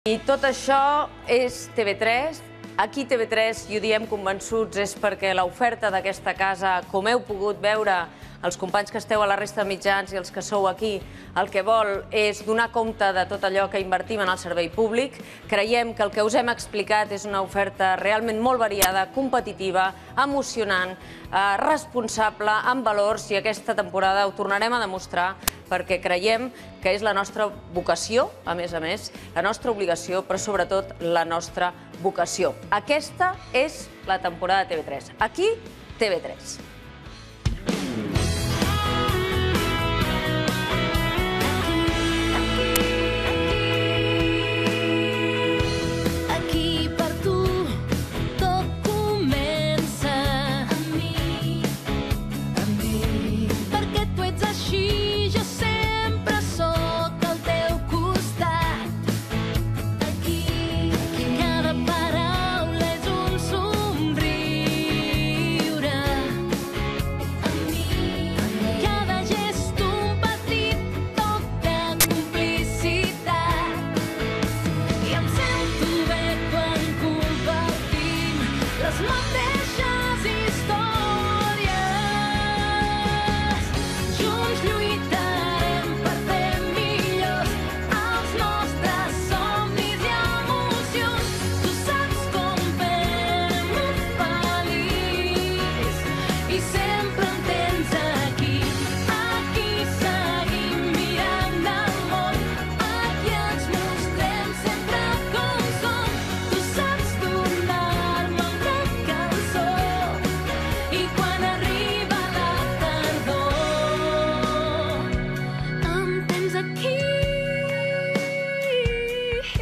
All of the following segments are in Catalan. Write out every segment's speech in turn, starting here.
I tot això és TV3. Aquí TV3, i ho diem convençuts, és perquè l'oferta d'aquesta casa, com heu pogut veure els companys que esteu a la resta de mitjans i els que sou aquí, el que vol és donar compte de tot allò que invertim en el servei públic. Creiem que el que us hem explicat és una oferta realment molt variada, competitiva, emocionant, responsable, amb valors, i aquesta temporada ho tornarem a demostrar perquè creiem que és la nostra vocació, a més, la nostra obligació, però sobretot la nostra vocació. Aquesta és la temporada de TV3. Aquí, TV3.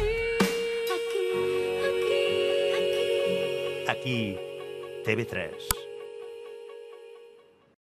Aquí, TV3.